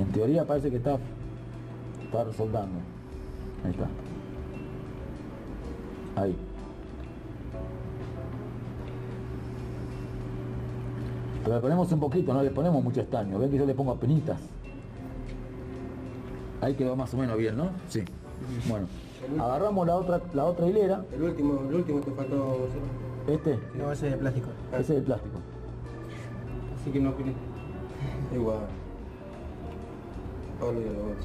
En teoría parece que está resoldando. Ahí está. Ahí. Pero le ponemos un poquito, no le ponemos mucho estaño. Ven que yo le pongo penitas. Ahí quedó más o menos bien, ¿no? Sí. Bueno, agarramos la otra hilera. El último te faltó. ¿Este? No, ese es de plástico. Ese es de plástico. Así que no opiné. Igual. Pablo y la bolsa.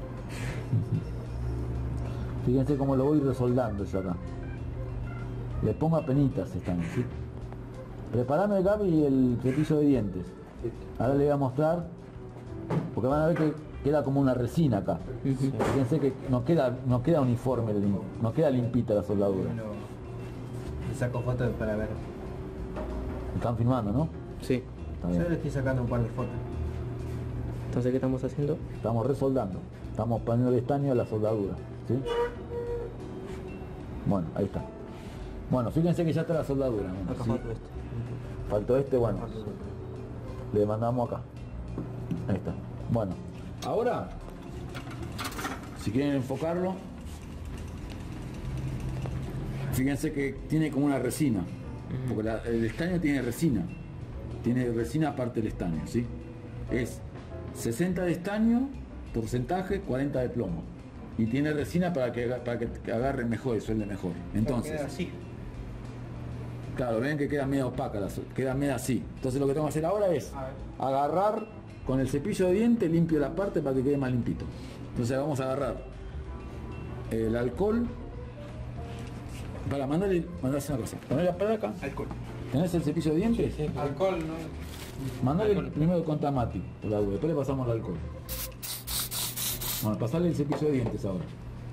Fíjense cómo lo voy resoldando yo acá. Le pongo apenitas están, ¿sí? Preparame, Gaby, el cepillo de dientes. Ahora le voy a mostrar, porque van a ver que queda como una resina acá. Fíjense que no queda uniforme, no queda limpita la soldadura. Bueno, le saco fotos para ver. Están filmando, ¿no? Sí. Está Yo le bien. estoy sacando un par de fotos. Entonces, ¿qué estamos haciendo? Estamos resoldando. Estamos poniendo el estaño a la soldadura, ¿sí? Bueno, ahí está. Bueno, fíjense que ya está la soldadura, ¿no? Acá ¿Sí? falta este. Faltó este, bueno. Le mandamos acá. Ahí está. Bueno, ahora, si quieren enfocarlo, fíjense que tiene como una resina, porque el estaño tiene resina aparte del estaño, ¿sí? Es 60 de estaño, porcentaje 40 de plomo, y tiene resina para que agarre mejor y suelde mejor. Entonces, Queda así. claro, ven que queda medio opaca, queda medio así. Entonces lo que tengo que hacer ahora es agarrar con el cepillo de diente, limpio la parte para que quede más limpito. Entonces vamos a agarrar el alcohol para mandarle una cosa. Ponerla para acá. Alcohol. ¿Tenés el cepillo de dientes? Sí. Alcohol, ¿no? Mandale primero con Tamati, por la duda, después le pasamos el alcohol. Bueno, pasarle el cepillo de dientes ahora.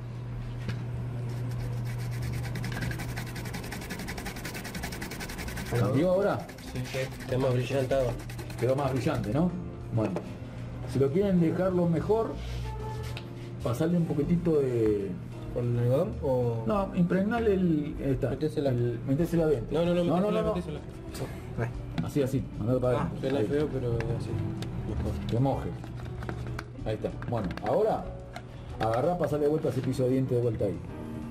¿Cambió ahora? Sí. Está más brillantado. Quedó más brillante, ¿no? Bueno, si lo quieren dejarlo mejor, pasarle un poquitito de... ¿Con algodón o...? No, impregnarle Metésela. metésela adentro. No. Así, mandalo para adentro. Suena Ahí. feo, pero así. Mejor. Que moje. Ahí está. Bueno, ahora agarrá, pasarle de vuelta el cepillo de dientes de vuelta ahí.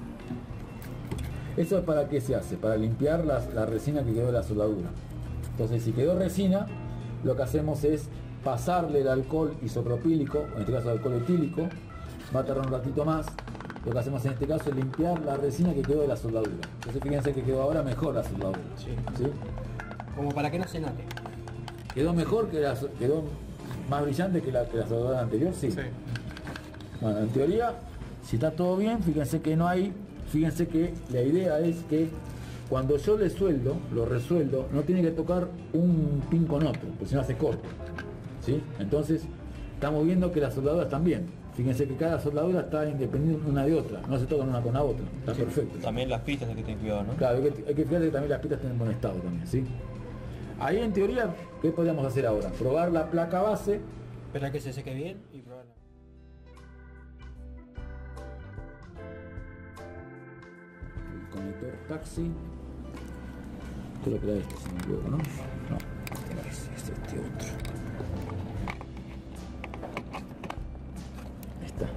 ¿Eso es para qué se hace? Para limpiar la resina que quedó de la soldadura. Entonces, si quedó resina, lo que hacemos es pasarle el alcohol isopropílico, en este caso el alcohol etílico, va a tardar un ratito más. Lo que hacemos en este caso es limpiar la resina que quedó de la soldadura. Entonces fíjense que quedó ahora mejor la soldadura. Sí. ¿Sí? Como para que no se note. Quedó mejor quedó más brillante que la soldadura anterior, sí. Bueno, en teoría, si está todo bien, fíjense que fíjense que la idea es que cuando yo lo resueldo, no tiene que tocar un pin con otro, porque si no hace corto. ¿Sí? Entonces, estamos viendo que las soldaduras están bien. Fíjense que cada soldadura está independiente una de otra, no se tocan una con la otra, está perfecto. También las pistas hay que tener cuidado, ¿no? Claro, hay que fijarse que también las pistas estén en buen estado también, ¿sí? Ahí en teoría, ¿qué podríamos hacer ahora? Probar la placa base. Espera que se seque bien y probarla. El conector taxi. Creo que era este, si no me equivoco, ¿no? No, este no es, este otro. Ahí está.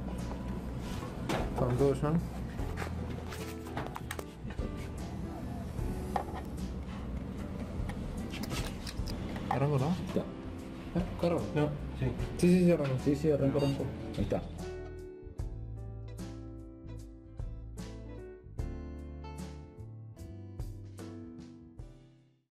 ¿Con todos son? ¿Arranco, no? Ahí está. ¿Carro? No. Sí. Sí, arrancó. Ahí está.